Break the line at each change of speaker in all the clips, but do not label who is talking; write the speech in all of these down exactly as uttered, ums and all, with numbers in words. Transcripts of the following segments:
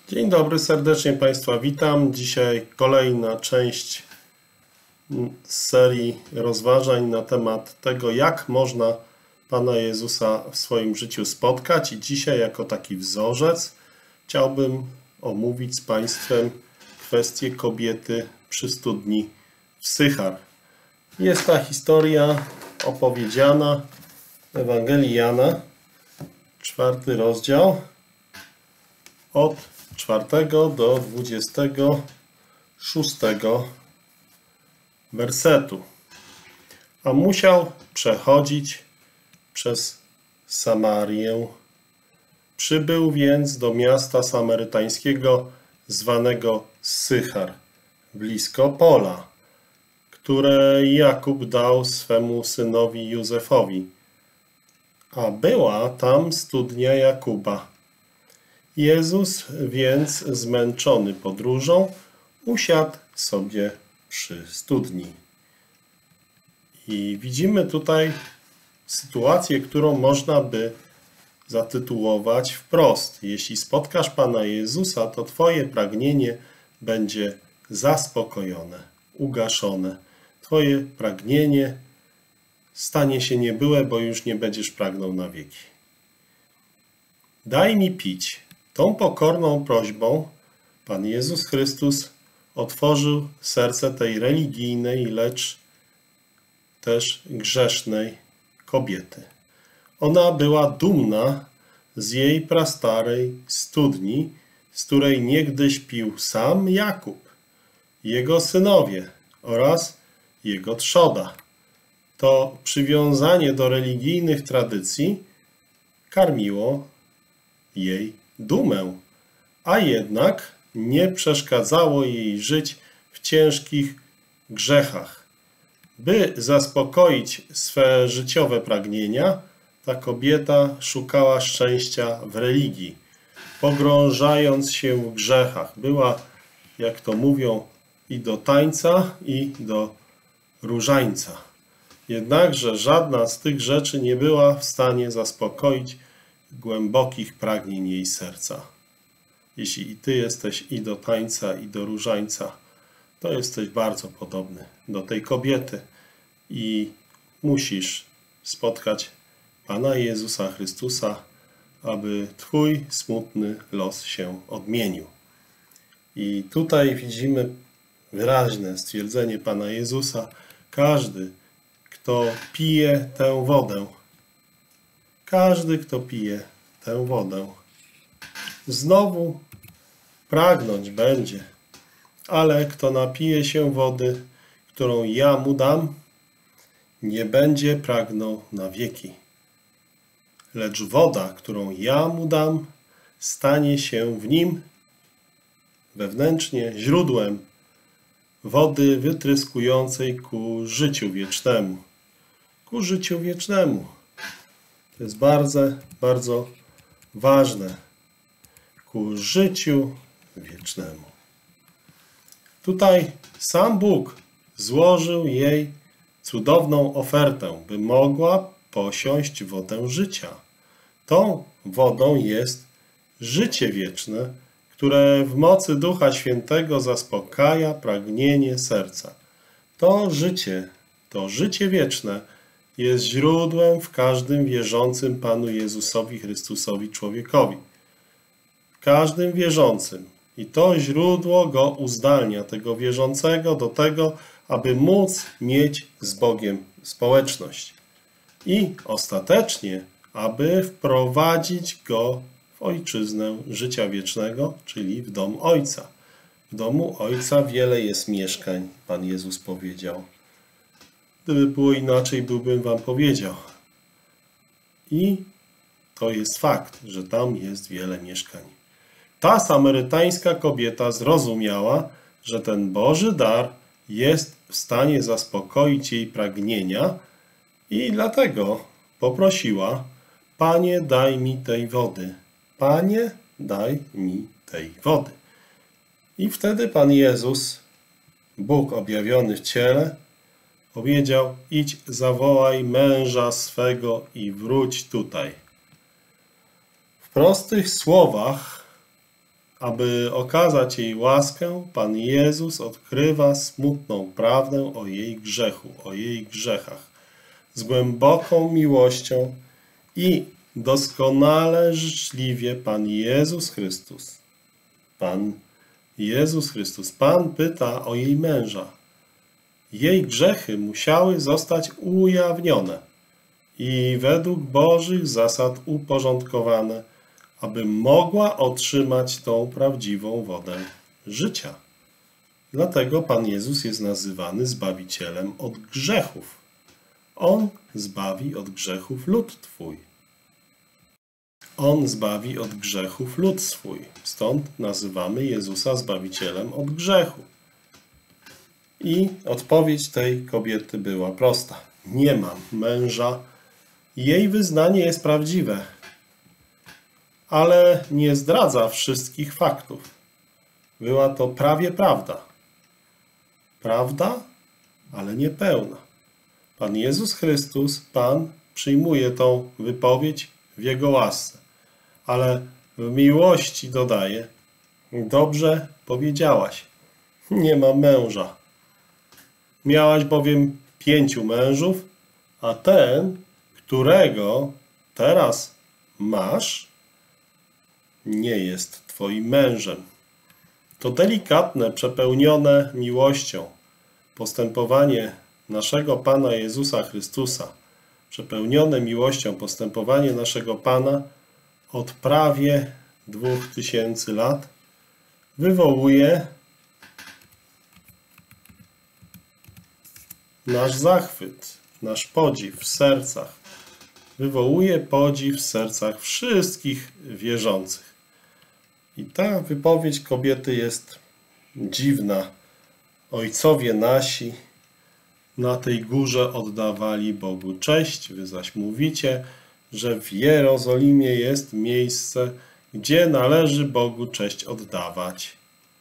Dzień dobry, serdecznie Państwa witam. Dzisiaj kolejna część z serii rozważań na temat tego, jak można Pana Jezusa w swoim życiu spotkać. I dzisiaj jako taki wzorzec chciałbym omówić z Państwem kwestię kobiety przy studni w Sychar. Jest ta historia opowiedziana w Ewangelii Jana, czwarty rozdział, od czwartego do dwudziestego szóstego wersetu. A musiał przechodzić przez Samarię. Przybył więc do miasta samarytańskiego zwanego Sychar, blisko pola, które Jakub dał swemu synowi Józefowi. A była tam studnia Jakuba. Jezus więc, zmęczony podróżą, usiadł sobie przy studni. I widzimy tutaj sytuację, którą można by zatytułować wprost. Jeśli spotkasz Pana Jezusa, to Twoje pragnienie będzie zaspokojone, ugaszone. Twoje pragnienie stanie się niebyłe, bo już nie będziesz pragnął na wieki. Daj mi pić. Tą pokorną prośbą Pan Jezus Chrystus otworzył serce tej religijnej, lecz też grzesznej kobiety. Ona była dumna z jej prastarej studni, z której niegdyś pił sam Jakub, jego synowie oraz jego trzoda. To przywiązanie do religijnych tradycji karmiło jej dumę, a jednak nie przeszkadzało jej żyć w ciężkich grzechach. By zaspokoić swe życiowe pragnienia, ta kobieta szukała szczęścia w religii, pogrążając się w grzechach. Była, jak to mówią, i do tańca, i do różańca. Jednakże żadna z tych rzeczy nie była w stanie zaspokoić głębokich pragnień jej serca. Jeśli i ty jesteś i do tańca, i do różańca, to jesteś bardzo podobny do tej kobiety i musisz spotkać Pana Jezusa Chrystusa, aby twój smutny los się odmienił. I tutaj widzimy wyraźne stwierdzenie Pana Jezusa: każdy, kto pije tę wodę, Każdy, kto pije tę wodę, znowu pragnąć będzie, ale kto napije się wody, którą ja mu dam, nie będzie pragnął na wieki. Lecz woda, którą ja mu dam, stanie się w nim wewnętrznie źródłem wody wytryskującej ku życiu wiecznemu. Ku życiu wiecznemu. To jest bardzo, bardzo ważne. Ku życiu wiecznemu. Tutaj sam Bóg złożył jej cudowną ofertę, by mogła posiąść wodę życia. Tą wodą jest życie wieczne, które w mocy Ducha Świętego zaspokaja pragnienie serca. To życie, to życie wieczne jest źródłem w każdym wierzącym Panu Jezusowi Chrystusowi człowiekowi. W każdym wierzącym. I to źródło go uzdalnia, tego wierzącego, do tego, aby móc mieć z Bogiem społeczność. I ostatecznie, aby wprowadzić go w ojczyznę życia wiecznego, czyli w dom Ojca. W domu Ojca wiele jest mieszkań, Pan Jezus powiedział. Gdyby było inaczej, byłbym wam powiedział. I to jest fakt, że tam jest wiele mieszkań. Ta samarytańska kobieta zrozumiała, że ten Boży dar jest w stanie zaspokoić jej pragnienia i dlatego poprosiła: Panie, daj mi tej wody. Panie, daj mi tej wody. I wtedy Pan Jezus, Bóg objawiony w ciele, powiedział: idź, zawołaj męża swego i wróć tutaj. W prostych słowach Aby okazać jej łaskę, Pan Jezus odkrywa smutną prawdę o jej grzechu, o jej grzechach, z głęboką miłością i doskonale życzliwie Pan Jezus Chrystus. Pan Jezus Chrystus, Pan pyta o jej męża. Jej grzechy musiały zostać ujawnione i według Bożych zasad uporządkowane, aby mogła otrzymać tą prawdziwą wodę życia. Dlatego Pan Jezus jest nazywany Zbawicielem od grzechów. On zbawi od grzechów lud Twój. On zbawi od grzechów lud swój. Stąd nazywamy Jezusa Zbawicielem od grzechu. I odpowiedź tej kobiety była prosta. Nie mam męża. Jej wyznanie jest prawdziwe, ale nie zdradza wszystkich faktów. Była to prawie prawda. Prawda, ale niepełna. Pan Jezus Chrystus, Pan, przyjmuje tą wypowiedź w Jego łasce, ale w miłości dodaje: dobrze powiedziałaś, nie mam męża. Miałaś bowiem pięciu mężów, a ten, którego teraz masz, nie jest Twoim mężem. To delikatne, przepełnione miłością postępowanie naszego Pana Jezusa Chrystusa, przepełnione miłością postępowanie naszego Pana od prawie dwóch tysięcy lat wywołuje nasz zachwyt, nasz podziw w sercach. Wywołuje podziw w sercach wszystkich wierzących. I ta wypowiedź kobiety jest dziwna. Ojcowie nasi na tej górze oddawali Bogu cześć, wy zaś mówicie, że w Jerozolimie jest miejsce, gdzie należy Bogu cześć oddawać.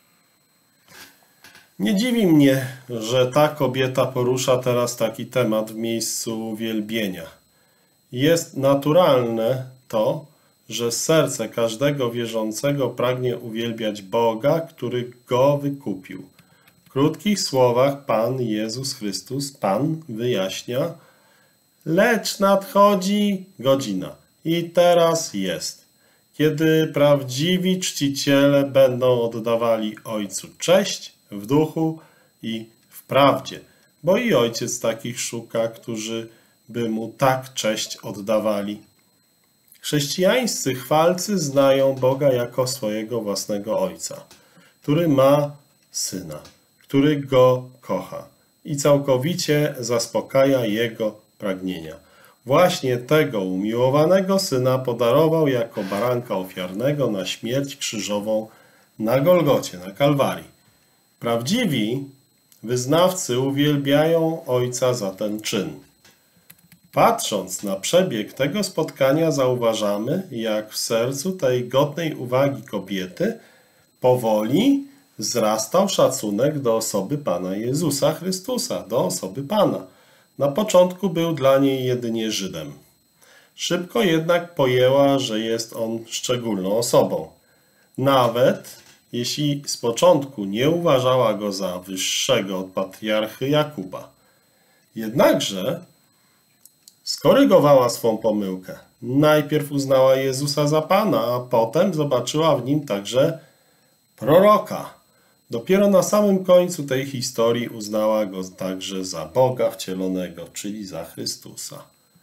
Nie dziwi mnie, że ta kobieta porusza teraz taki temat w miejscu uwielbienia. Jest naturalne to, że serce każdego wierzącego pragnie uwielbiać Boga, który go wykupił. W krótkich słowach Pan Jezus Chrystus, Pan wyjaśnia: lecz nadchodzi godzina i teraz jest, kiedy prawdziwi czciciele będą oddawali Ojcu cześć w duchu i w prawdzie, bo i Ojciec takich szuka, którzy by Mu tak cześć oddawali. Chrześcijańscy chwalcy znają Boga jako swojego własnego Ojca, który ma Syna, który Go kocha i całkowicie zaspokaja Jego pragnienia. Właśnie tego umiłowanego Syna podarował jako baranka ofiarnego na śmierć krzyżową na Golgocie, na Kalwarii. Prawdziwi wyznawcy uwielbiają Ojca za ten czyn. Patrząc na przebieg tego spotkania, zauważamy, jak w sercu tej godnej uwagi kobiety powoli wzrastał szacunek do osoby Pana Jezusa Chrystusa, do osoby Pana. Na początku był dla niej jedynie Żydem. Szybko jednak pojęła, że jest on szczególną osobą. Nawet jeśli z początku nie uważała go za wyższego od patriarchy Jakuba. Jednakże skorygowała swą pomyłkę. Najpierw uznała Jezusa za Pana, a potem zobaczyła w nim także proroka. Dopiero na samym końcu tej historii uznała go także za Boga wcielonego, czyli za Chrystusa.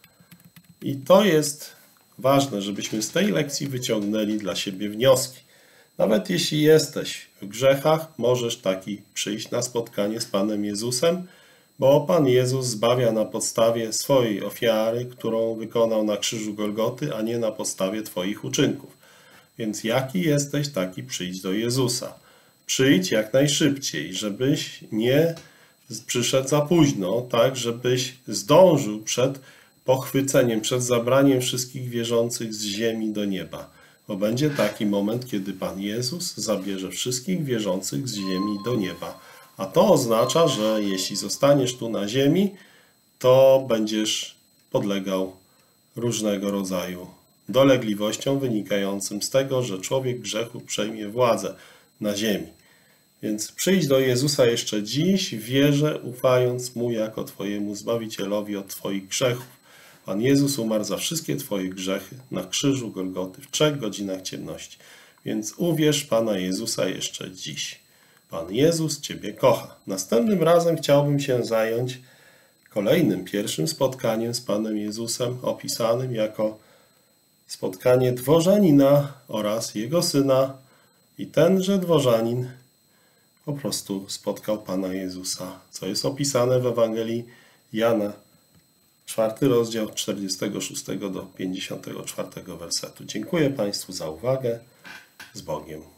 I to jest ważne, żebyśmy z tej lekcji wyciągnęli dla siebie wnioski. Nawet jeśli jesteś w grzechach, możesz taki przyjść na spotkanie z Panem Jezusem, bo Pan Jezus zbawia na podstawie swojej ofiary, którą wykonał na krzyżu Golgoty, a nie na podstawie Twoich uczynków. Więc jaki jesteś, taki przyjdź do Jezusa. Przyjdź jak najszybciej, żebyś nie przyszedł za późno, tak, żebyś zdążył przed pochwyceniem, przed zabraniem wszystkich wierzących z ziemi do nieba. Bo będzie taki moment, kiedy Pan Jezus zabierze wszystkich wierzących z ziemi do nieba. A to oznacza, że jeśli zostaniesz tu na ziemi, to będziesz podlegał różnego rodzaju dolegliwościom wynikającym z tego, że człowiek grzechu przejmie władzę na ziemi. Więc przyjdź do Jezusa jeszcze dziś w wierze, ufając Mu jako Twojemu Zbawicielowi od Twoich grzechów. Pan Jezus umarł za wszystkie Twoje grzechy na krzyżu Golgoty w trzech godzinach ciemności. Więc uwierz Pana Jezusa jeszcze dziś. Pan Jezus Ciebie kocha. Następnym razem chciałbym się zająć kolejnym, pierwszym spotkaniem z Panem Jezusem, opisanym jako spotkanie dworzanina oraz jego syna. I tenże dworzanin po prostu spotkał Pana Jezusa, co jest opisane w Ewangelii Jana, czwarty rozdział, czterdziestego szóstego do pięćdziesiątego czwartego wersetu. Dziękuję Państwu za uwagę. Z Bogiem.